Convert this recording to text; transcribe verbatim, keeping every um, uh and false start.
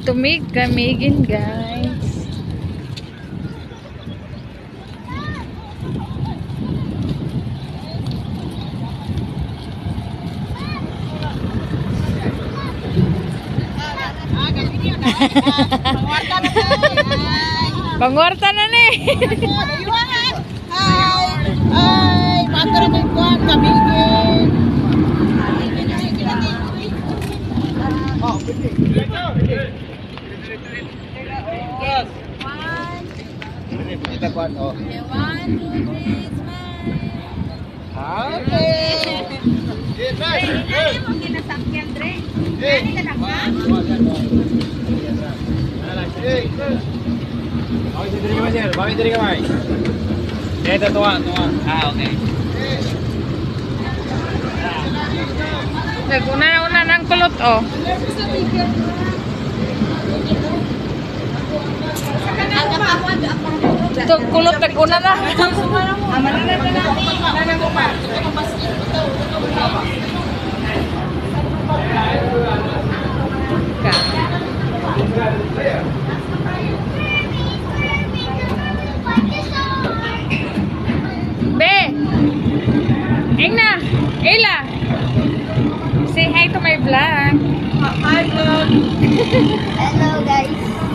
Tumig kamigin, guys. Pangwarta na ni. Ay, ay, pato na may kuwan, kamigin. Oh, pwede. Yes. One. Kita kuwan, oh. One, two, three, smile. Okay. Yes, nice. Ano mo ginasakyan, Dre? Ano ka lang, ha? Bakit diri ka ba, sir? Bakit diri ka ba? Ito, tuwa, tuwa. Ah, okay. Naguna na una ng kulot, oh. Ito, kulot, naguna na. Be! Engna! Ella! Say hi to my vlog. Hi, vlog. Hello, guys.